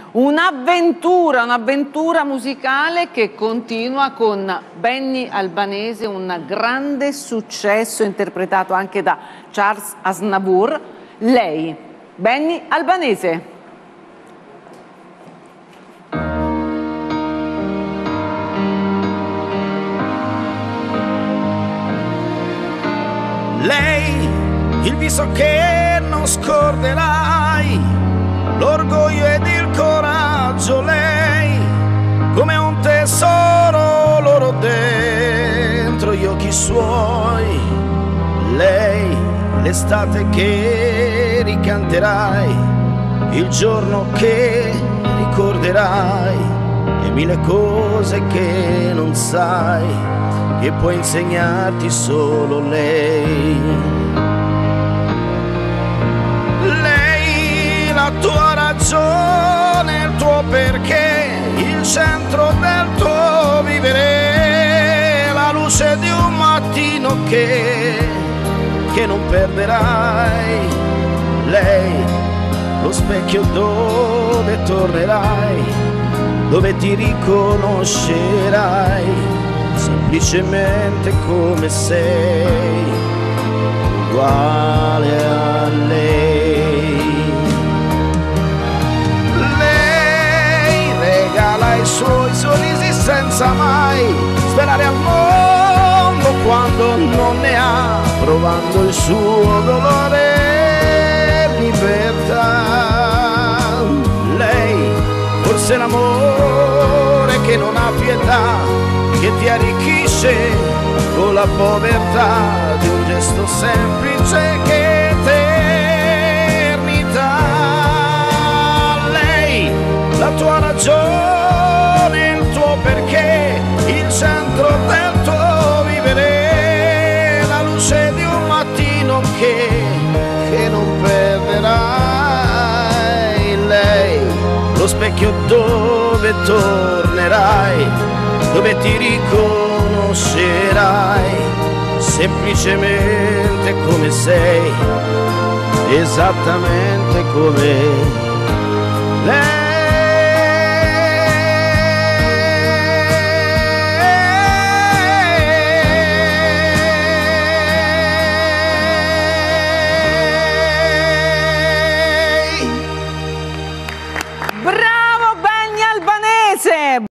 Un'avventura musicale che continua con Benny Albanese, un grande successo interpretato anche da Charles Aznavour. Lei, Benny Albanese. Lei, il viso che non scorderai, l'orgoglio ed il coraggio, lei, come un tesoro loro dentro gli occhi suoi. Lei, l'estate che ricanterai, il giorno che ricorderai, e mille cose che non sai, che può insegnarti solo lei. Lei, la tua ragione, il tuo perché, il centro del tuo vivere, la luce di un mattino che non perderai. Lei, lo specchio dove tornerai, dove ti riconoscerai semplicemente come sei, uguale a lei. Lei regala i suoi sorrisi senza mai sperare al mondo quando non ne ha, provando il suo dolore e libertà. Lei, forse l'amore che non ha pietà, che ti arricchisce con la povertà di un gesto semplice che eternità. Lei, la tua ragione, il tuo perché, il centro del tuo vivere, la luce di un mattino che non perderai. Lei, lo specchio dove tornerai, dove ti riconoscerai semplicemente come sei, esattamente come lei.